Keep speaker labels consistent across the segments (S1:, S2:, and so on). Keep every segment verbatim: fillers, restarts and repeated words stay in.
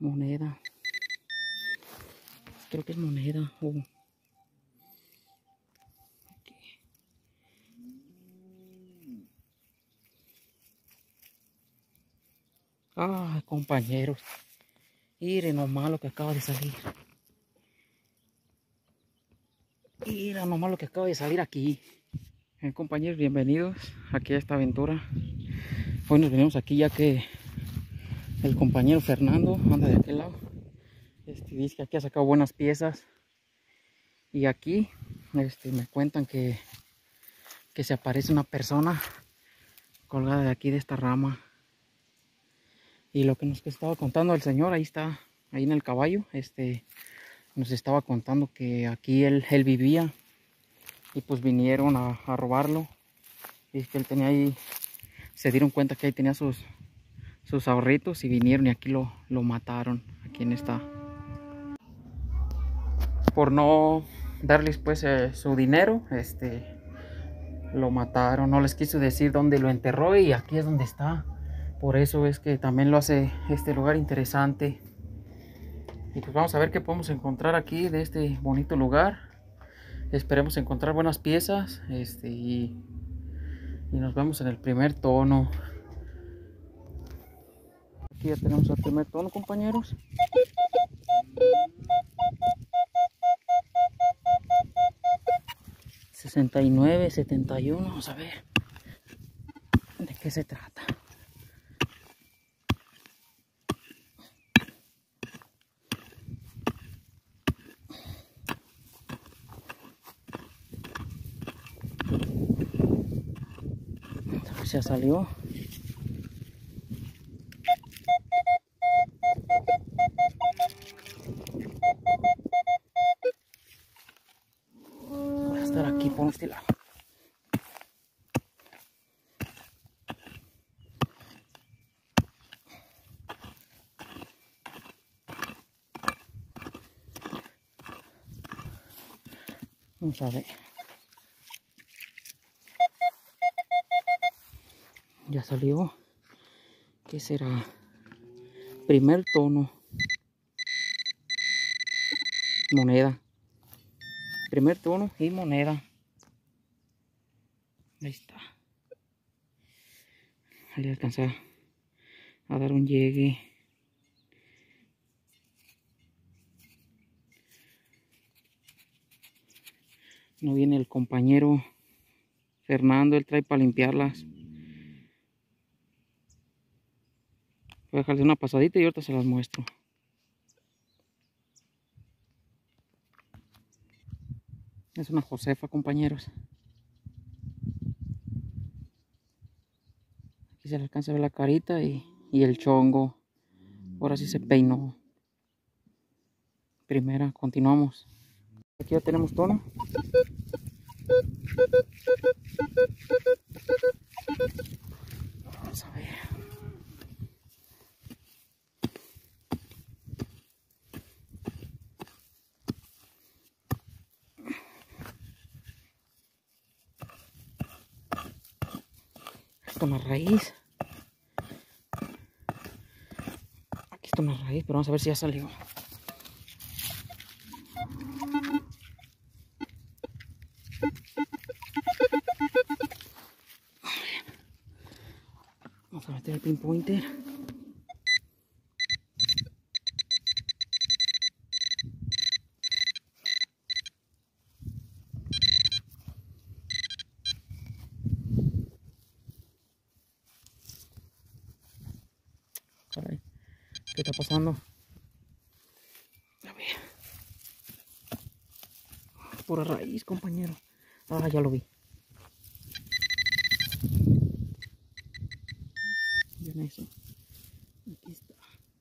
S1: Moneda. Creo que es moneda. Oh. Ah, compañeros. Miren nomás lo que acaba de salir. Miren nomás lo que acaba de salir aquí. Eh, compañeros, bienvenidos aquí a esta aventura. Hoy nos venimos aquí ya que el compañero Fernando anda de aquel lado. Este, dice que aquí ha sacado buenas piezas. Y aquí este, me cuentan que, que se aparece una persona colgada de aquí de esta rama. Y lo que nos estaba contando el señor, ahí está, ahí en el caballo, este, nos estaba contando que aquí él, él vivía y pues vinieron a, a robarlo. Y que él tenía ahí, se dieron cuenta que ahí tenía sus, sus ahorritos y vinieron y aquí lo, lo mataron, aquí en esta. Por no darles pues eh, su dinero, este, lo mataron, no les quiso decir dónde lo enterró y aquí es donde está. Por eso es que también lo hace este lugar interesante. Y pues vamos a ver qué podemos encontrar aquí de este bonito lugar. Esperemos encontrar buenas piezas. Este, y, y nos vemos en el primer tono. Aquí ya tenemos el primer tono, compañeros. sesenta y nueve, setenta y uno. Vamos a ver de qué se trata. Ya salió. Voy a estar aquí por este lado. Vamos a ver. Ya salió. ¿Qué será? Primer tono. Moneda. Primer tono y moneda. Ahí está. Ahí alcanza a dar un llegue. No viene el compañero Fernando, él trae para limpiarlas. Voy a dejarles una pasadita y ahorita se las muestro. Es una josefa, compañeros. Aquí se le alcanza a ver la carita y, y el chongo. Ahora sí se peinó. Primera, continuamos. Aquí ya tenemos tono. Vamos a ver. Esto es una raíz. Aquí está una raíz, pero vamos a ver si ya salió. Vamos a meter el pinpointer. Caray, ¿qué está pasando? A ver. Pura raíz, compañero. Ah, ya lo vi. Vean eso. Aquí está.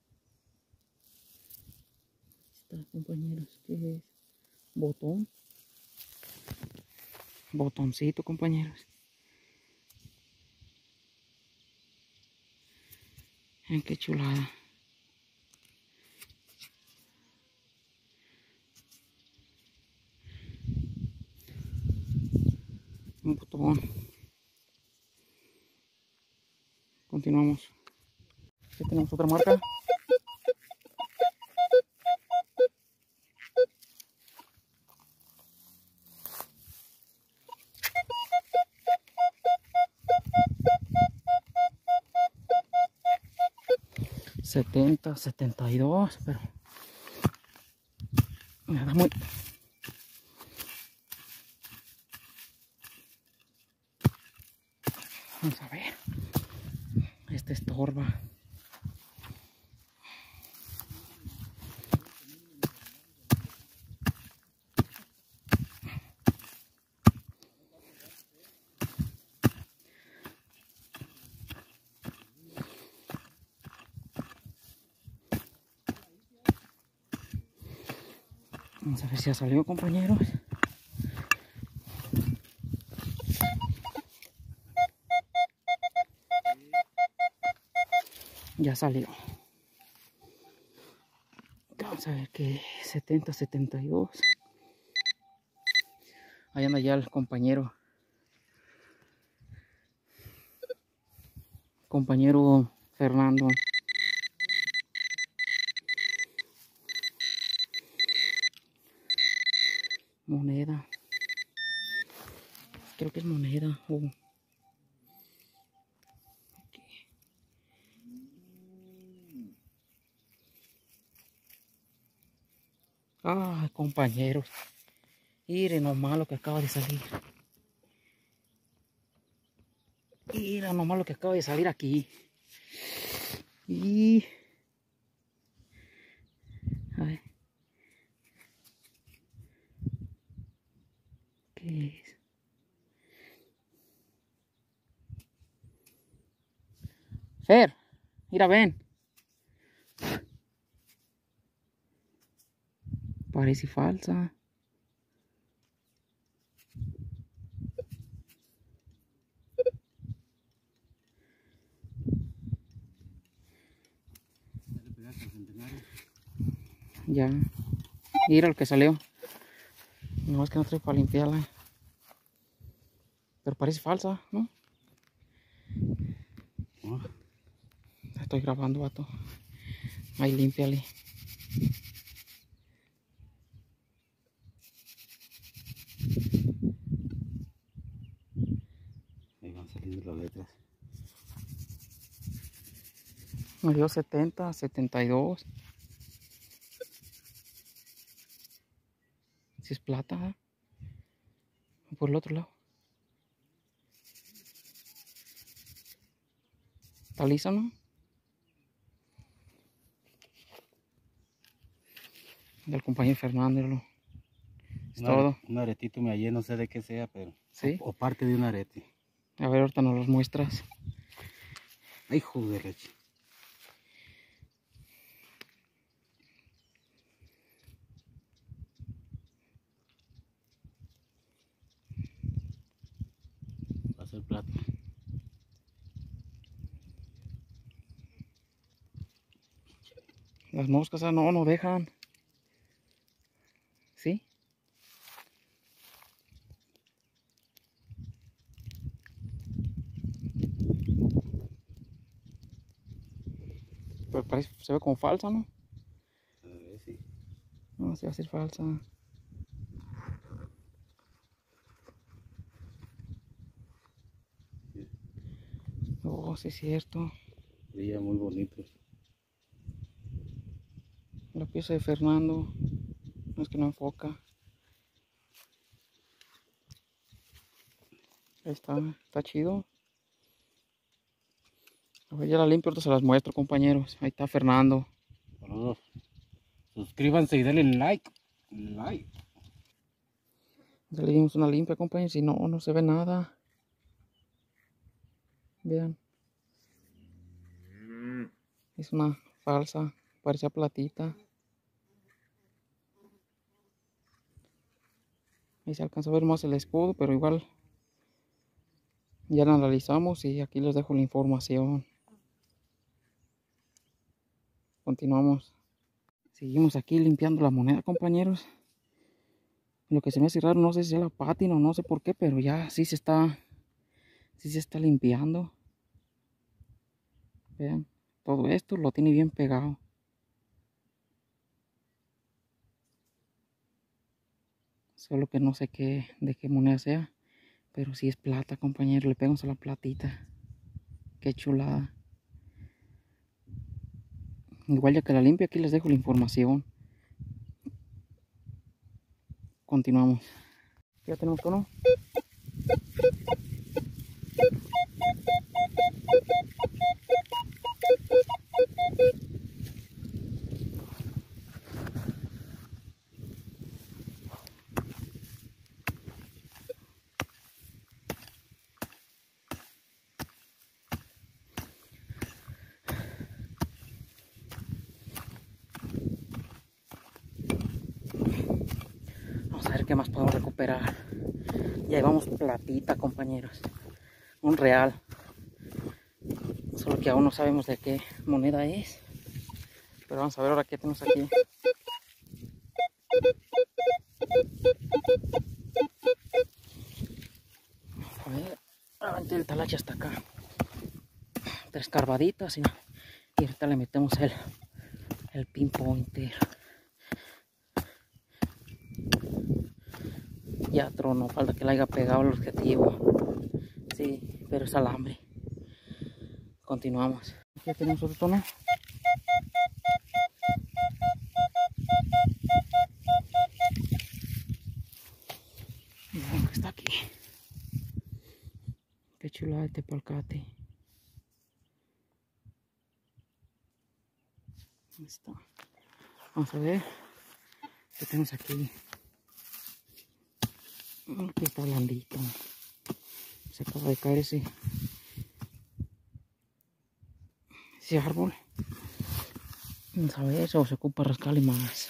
S1: Aquí está, compañeros. ¿Qué es? Botón. Botoncito, compañeros. Miren qué chulada. Un botón. Continuamos. Aquí tenemos otra marca. setenta, setenta y dos, pero me da muy... Vamos a ver. Este estorba. Vamos a ver si ya salió, compañeros. Ya salió. Vamos a ver que setenta, setenta y dos. Ahí anda ya el compañero. Compañero Fernando. Moneda. Creo que es moneda. Oh. Okay. Ah, compañeros. Miren nomás lo que acaba de salir. Mira nomás lo que acaba de salir aquí. Y... A ver. ¿Qué es? Fer, mira, ven. Parece falsa. Ya. Mira lo que salió. No es que no trae para limpiarla. Pero parece falsa, ¿no? Oh. Estoy grabando, vato. Ahí, límpiale. Ahí van saliendo las letras. Me dio setenta, setenta y dos. Si es plata, ¿eh? Por el otro lado. Está lisa, ¿no? Del compañero Fernando. Es un todo. Un aretito me hallé, no sé de qué sea, pero... ¿Sí? O, o parte de un arete. A ver, ahorita nos los muestras. Ay, joder. Va a ser plata. Las moscas, no, no dejan. ¿Sí? Pero parece, se ve como falsa, ¿no? A ver, sí. No, se va a hacer falsa. Oh, sí es cierto. Brilla muy bonito. La pieza de Fernando. No es que no enfoca. Ahí está, está chido. A ver, ya la limpio, ahorita se las muestro, compañeros. Ahí está Fernando. Saludos. Suscríbanse y denle like. Like. Ya le dimos una limpia, compañeros. Si no, no se ve nada. Vean. Es una falsa. Parecía platita. Ahí se alcanza a ver más el escudo, pero igual ya la analizamos y aquí les dejo la información. Continuamos. Seguimos aquí limpiando la moneda, compañeros. Lo que se me hace raro, no sé si es la pátina o no sé por qué, pero ya sí se está, sí se está limpiando. Vean, todo esto lo tiene bien pegado. Solo que no sé qué, de qué moneda sea, pero sí es plata, compañero. Le pegamos a la platita. Qué chulada. Igual ya que la limpio, aquí les dejo la información. Continuamos. Ya tenemos tono. Vamos a ver qué más podemos recuperar. Ya llevamos platita, compañeros. Un real. Solo que aún no sabemos de qué moneda es. Pero vamos a ver ahora qué tenemos aquí. A ver, aventé el talache hasta acá. Tres carbaditas y, y ahorita le metemos el, el pinpointer. Ya tronó, falta que le haya pegado el objetivo. Sí, pero es alambre. Continuamos. Ya tenemos otro tono. Miren que está aquí. Qué chulada este palcate. Ahí está. Vamos a ver qué tenemos aquí. Aquí está blandito. Se acaba de caer ese, ese árbol. Vamos a ver, o se ocupa rascarle más.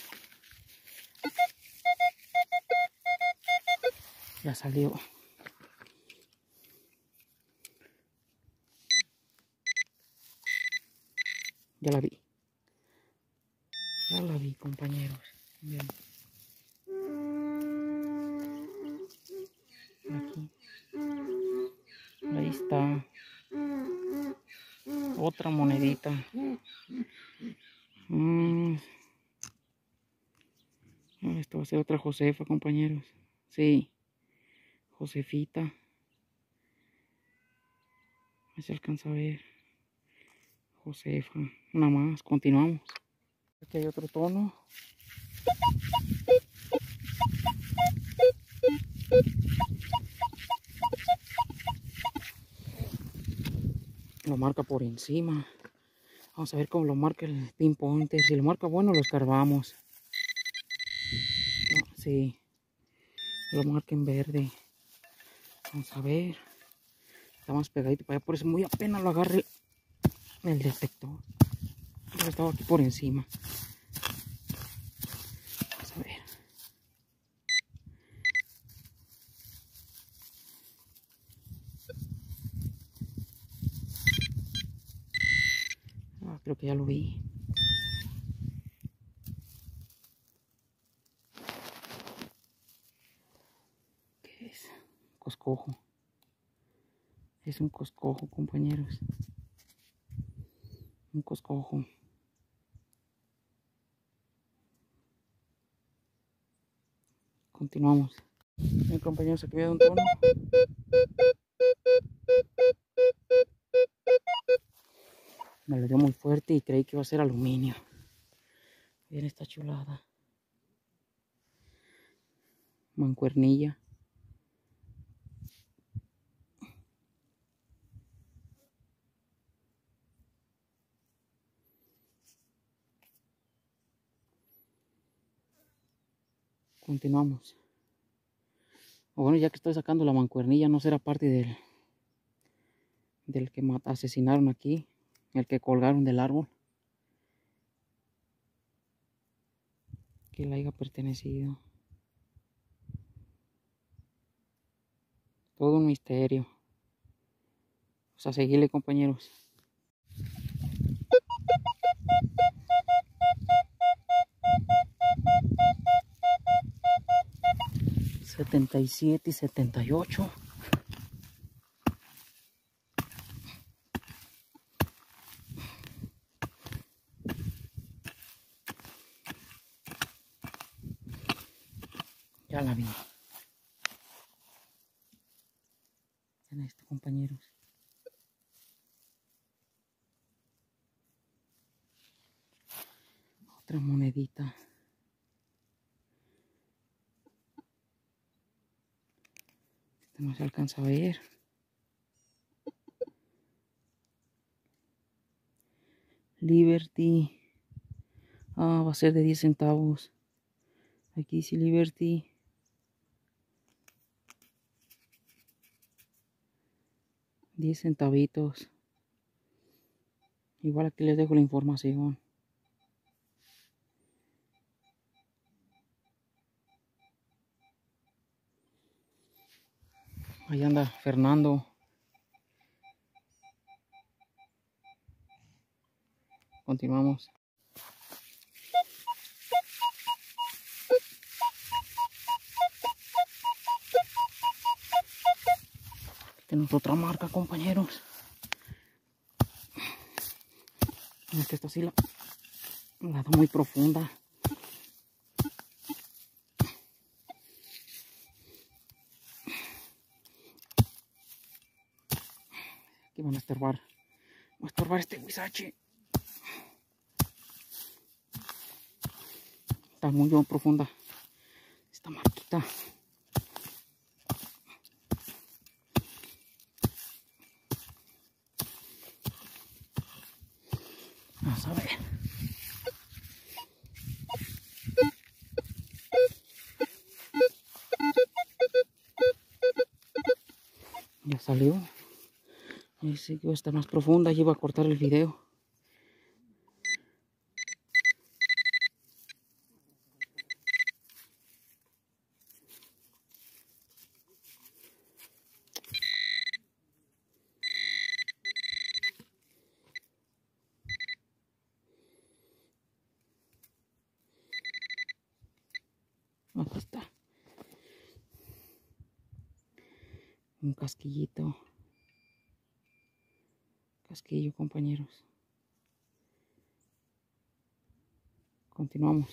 S1: Ya salió. Ya la vi. Ya la vi, compañeros. Bien. Aquí. Ahí está. Otra monedita. Mm. Esto va a ser otra Josefa, compañeros. Sí. Josefita. A ver si alcanza a ver. Josefa. Una más. Continuamos. Aquí hay otro tono. Lo marca por encima. Vamos a ver cómo lo marca el pinpointer. Si lo marca bueno, lo escarbamos. No, sí. Lo marca en verde. Vamos a ver. Está más pegadito para allá. Por eso muy apenas lo agarre el detector. Pero estaba aquí por encima. Vamos a ver. Ah, creo que ya lo vi. ¿Qué es? Coscojo. Es un coscojo, compañeros. Un coscojo. Continuamos. Mi compañero se quedó un tono. Me lo dio muy fuerte y creí que iba a ser aluminio. Miren esta chulada. Mancuernilla. Continuamos. Bueno, ya que estoy sacando la mancuernilla, no será parte del, del que asesinaron aquí, el que colgaron del árbol. Que le haya pertenecido. Todo un misterio. Vamos a seguirle, compañeros. setenta y siete y setenta y ocho. Ya la vi. En esto, compañeros. Otra monedita. Esta no se alcanza a ver. Liberty. Ah, va a ser de diez centavos. Aquí dice Liberty. diez centavitos. Igual aquí les dejo la información. Ahí anda Fernando. Continuamos. Aquí tenemos otra marca, compañeros. Es que esta sí la, la da muy profunda. Aquí van a estorbar. Va a estorbar este huizache. Está muy profunda esta marquita. Vamos a ver. Ya salió. Ahí sí que va a estar más profunda. Y iba a cortar el video. Aquí está. Un casquillito. Casquillo, compañeros. Continuamos.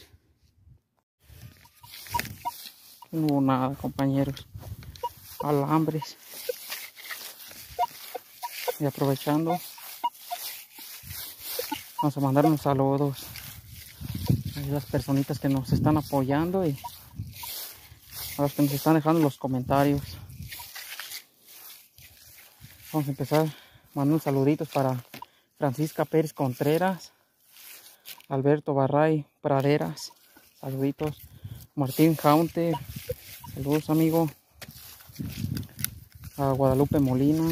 S1: No hubo nada, compañeros. Alambres. Y aprovechando, vamos a mandar unos saludos a las personitas que nos están apoyando y a los que nos están dejando los comentarios. Vamos a empezar mandando unos saluditos para Francisca Pérez Contreras, Alberto Barray Praderas, saluditos. Martín Hunter, saludos, amigo. A Guadalupe Molina,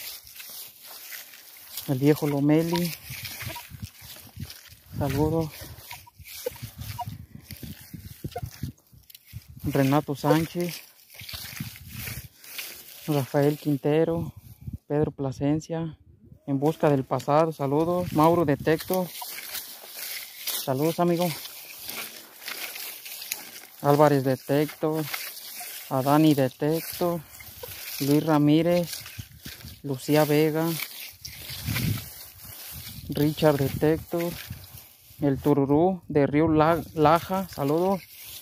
S1: el viejo Lomeli, saludos. Renato Sánchez, Rafael Quintero, Pedro Plasencia, En Busca del Pasado, saludos. Mauro Detecto, saludos, amigo. Álvarez Detecto, a Dani Detecto, Luis Ramírez, Lucía Vega, Richard Detector, el Tururú de Río Laja, saludos.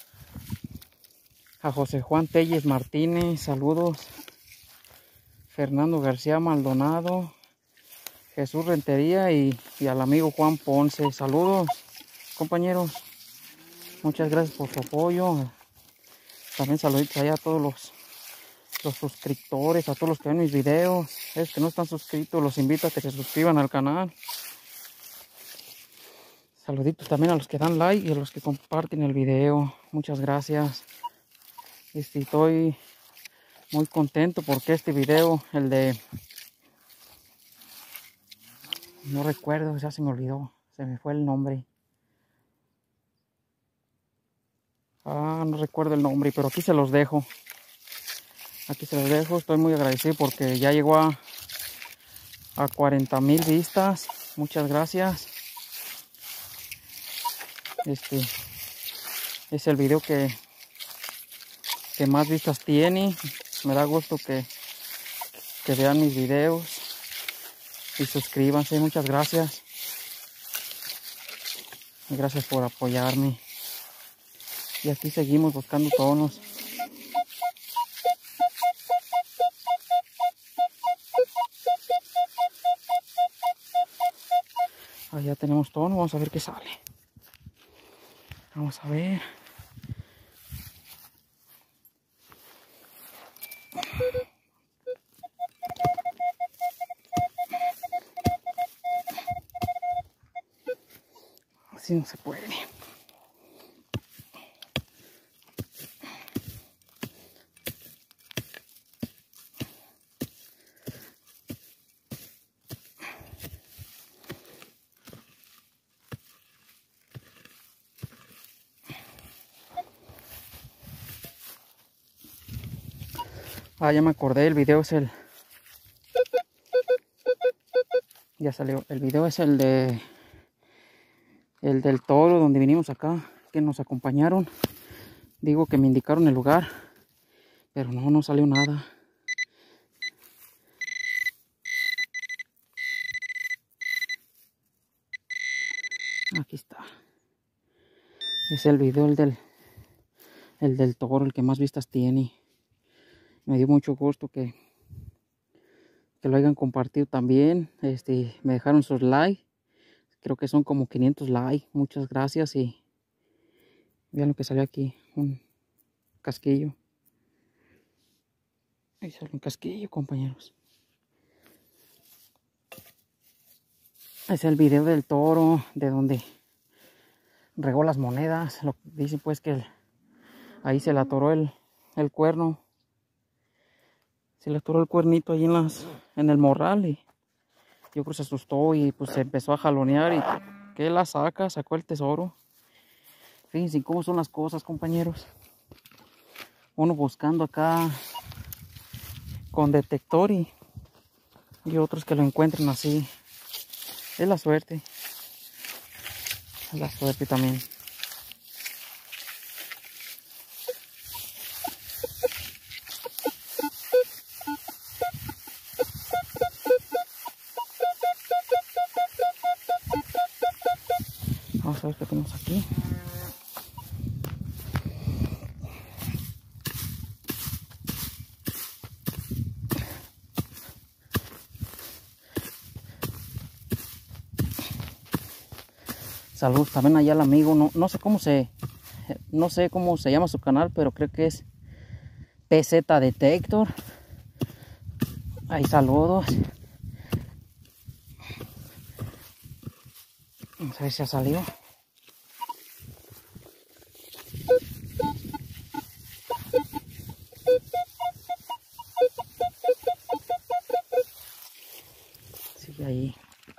S1: A José Juan Telles Martínez, saludos. Fernando García Maldonado, Jesús Rentería y, y al amigo Juan Ponce, saludos, compañeros. Muchas gracias por su apoyo. También saluditos allá a todos los, los suscriptores, a todos los que ven mis videos. Es que no están suscritos, los invito a que se suscriban al canal. Saluditos también a los que dan like y a los que comparten el video. Muchas gracias. Estoy muy contento porque este video, el de... No recuerdo, ya se me olvidó. Se me fue el nombre. Ah, no recuerdo el nombre, pero aquí se los dejo. Aquí se los dejo. Estoy muy agradecido porque ya llegó a, a cuarenta mil vistas. Muchas gracias. Este es el video que, que más vistas tiene. Me da gusto que, que vean mis videos y suscríbanse. Muchas gracias. Y gracias por apoyarme. Y aquí seguimos buscando tonos. Allá tenemos tono. Vamos a ver qué sale. Vamos a ver. Así no se puede. Ah, ya me acordé, el video es el... Ya salió. El video es el de... El del toro, donde vinimos acá, que nos acompañaron. Digo que me indicaron el lugar, pero no, no salió nada. Aquí está. Es el video el del... El del toro, el que más vistas tiene. Me dio mucho gusto que... Que lo hayan compartido también. Este, me dejaron sus likes. Creo que son como quinientos likes. Muchas gracias y... Vean lo que salió aquí. Un casquillo. Ahí sale un casquillo, compañeros. Es el video del toro, de donde regó las monedas. Lo dicen pues que el, ahí se le atoró el, el cuerno. Se le atoró el cuernito ahí en, las, en el morral. Y yo creo que se asustó y pues se empezó a jalonear. Y que la saca, sacó el tesoro. Fíjense cómo son las cosas, compañeros. Uno buscando acá con detector y, y otros que lo encuentren así. Es la suerte. Es la suerte también. Vamos a ver qué tenemos aquí. Saludos también allá al amigo. No, no sé cómo se no sé cómo se llama su canal, pero creo que es P Z Detector. Ahí saludos. Vamos a ver si ha salido. Sigue ahí.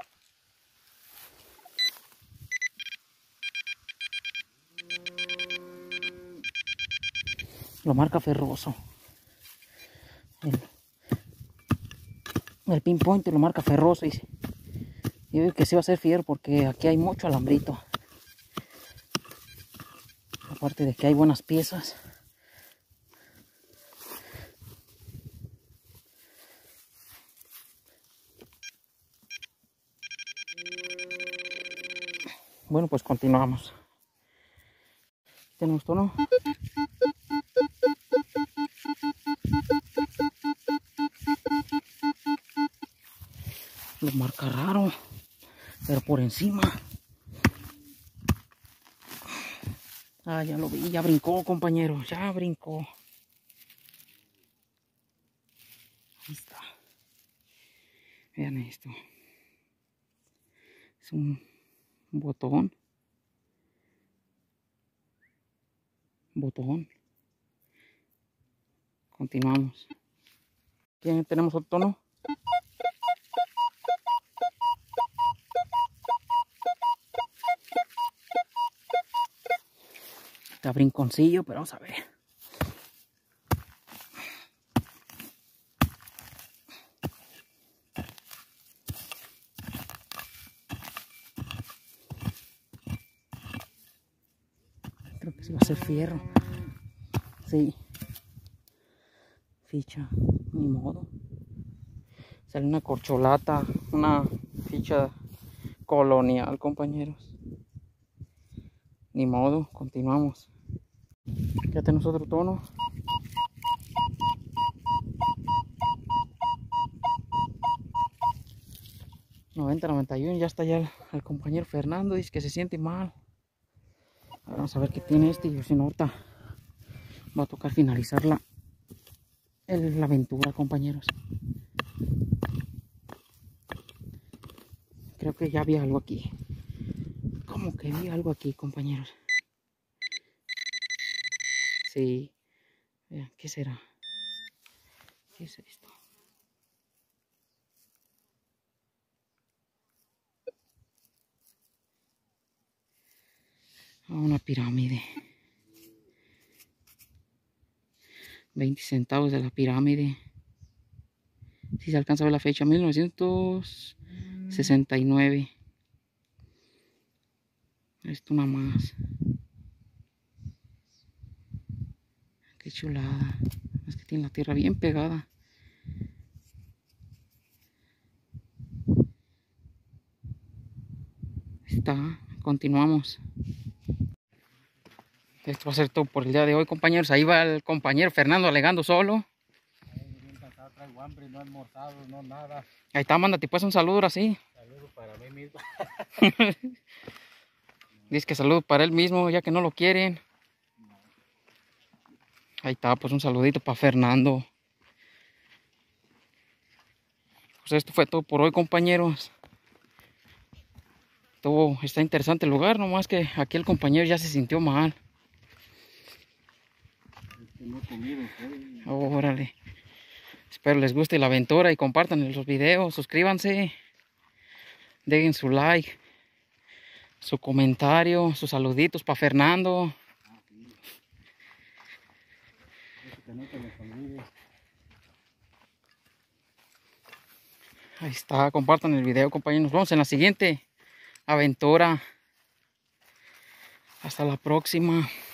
S1: Lo marca Ferroso. El, el pinpoint lo marca Ferroso. Y yo digo que sí va a ser fiero porque aquí hay mucho alambrito. Aparte de que hay buenas piezas. Bueno, pues continuamos. Tenemos tono. Lo marca raro, pero por encima. Ah, ya lo vi, ya brincó, compañero, ya brincó. Ahí está. Vean esto. Es un botón. Botón. Continuamos. Aquí tenemos otro tono. Está brinconcillo, pero vamos a ver. Creo que sí va a ser fierro. Sí. Ficha. Ni modo. Sale una corcholata. Una ficha colonial, compañeros. Ni modo. Continuamos. Ya tenemos otro tono. noventa noventa y uno. Ya está ya el, el compañero Fernando. Dice que se siente mal. A Vamos a ver qué tiene este y si no ahorita va a tocar finalizar la, el, la aventura, compañeros. Creo que ya había algo aquí. Como que vi algo aquí, compañeros. Sí. Vean, ¿qué será? ¿Qué es esto? Una pirámide. veinte centavos de la pirámide. Si se alcanza a ver la fecha, mil novecientos sesenta y nueve. Esto una más. Qué chulada. Es que tiene la tierra bien pegada. Está. Continuamos. Esto va a ser todo por el día de hoy, compañeros. Ahí va el compañero Fernando alegando solo.
S2: Traigo hambre, no he almorzado, no nada.
S1: Ahí está, mándate pues un saludo ahora sí.
S2: Saludos para mí mismo.
S1: Dice que saludo para él mismo, ya que no lo quieren. Ahí está, pues un saludito para Fernando. Pues esto fue todo por hoy, compañeros. Todo está interesante el lugar, nomás que aquí el compañero ya se sintió mal.
S2: No he comido,
S1: oh, órale. Espero les guste la aventura y compartan los videos, suscríbanse, dejen su like, su comentario, sus saluditos para Fernando.
S2: Ah, sí. Que no te les olvide.
S1: Ahí está, compartan el video, compañeros. Nos vemos en la siguiente aventura. Hasta la próxima.